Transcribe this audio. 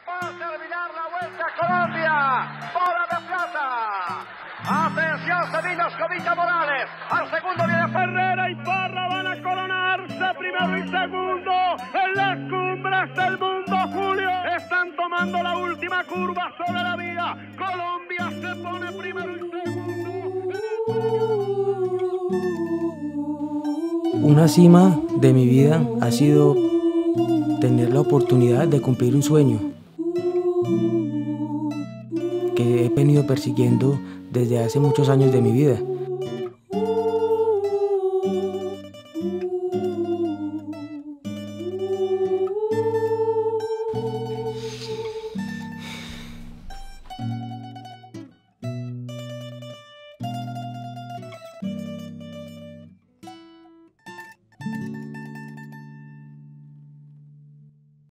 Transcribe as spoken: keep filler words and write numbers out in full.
Va a terminar la Vuelta a Colombia. Bola de plata. Atención, se vino Escobita Morales. Al segundo viene Herrera y Parra van a coronarse primero y segundo en las cumbres del mundo, Julio. Están tomando la última curva sobre la vía. Colombia se pone primero y segundo. Una cima de mi vida ha sido tener la oportunidad de cumplir un sueño que he venido persiguiendo desde hace muchos años de mi vida.